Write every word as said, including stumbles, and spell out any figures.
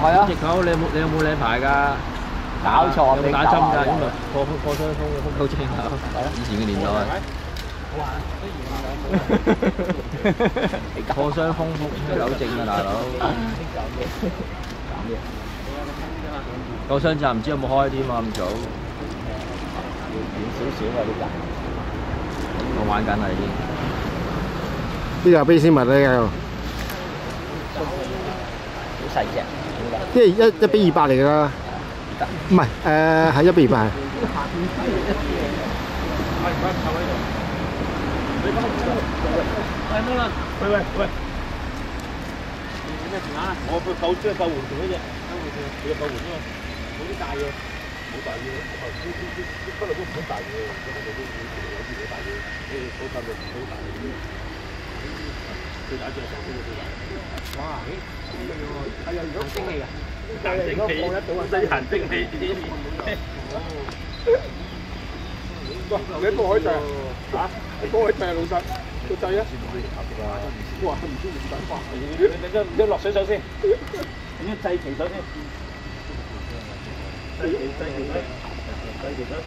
係啊。 隻狗你有冇你有冇領牌㗎？ 搞錯， 有冇打針㗎？咁咪破破傷風嘅風狗症啊！ 係啊， 以前嘅年代。破傷風風狗症啊，大佬！救傷站唔知有冇開添啊？咁早。 遠少少啊！呢架。 我玩緊啦已經。 呢架卑斯麥咧又。 好細隻。 即係一一比二百嚟㗎啦。唔係誒，係一比二百。 喂，冇啦！喂喂喂！咩事啊？我個救即係救援團嗰隻，救援團，佢有救援啫嘛，冇啲大嘢，冇大嘢，呢呢呢呢不嬲都唔好大嘢，嗰度都有啲好大嘢，誒好大嘅好大嘅，最大隻係最大。哇！誒，係啊，如果蒸氣啊，行蒸氣，西行蒸氣啲。哇！你一個海掣啊？你個海掣啊，老細。個掣啊！哇！唔知唔使掛，你你你你落水手先，你要制旗手先，制旗制旗手，制旗手。